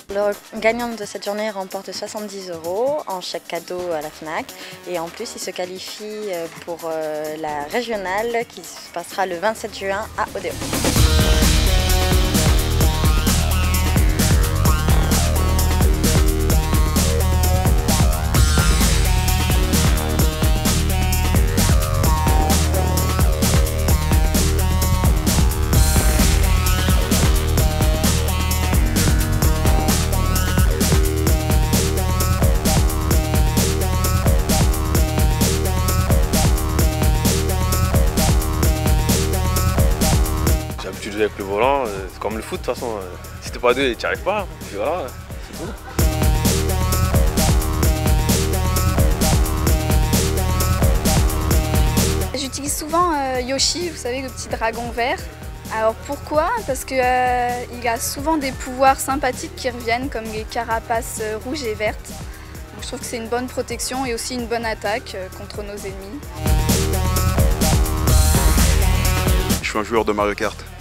Le gagnant de cette journée remporte 70 € en chèque cadeau à la FNAC et en plus il se qualifie pour la régionale qui se passera le 27 juin à Odéo. J'ai l'habitude de jouer avec le volant, c'est comme le foot de toute façon. Si t'es pas deux, tu n'y arrives pas. Puis voilà, c'est tout. J'utilise souvent Yoshi, vous savez, le petit dragon vert. Alors pourquoi? Parce qu'il a souvent des pouvoirs sympathiques qui reviennent, comme les carapaces rouges et vertes. Donc, je trouve que c'est une bonne protection et aussi une bonne attaque contre nos ennemis. Je suis un joueur de Mario Kart.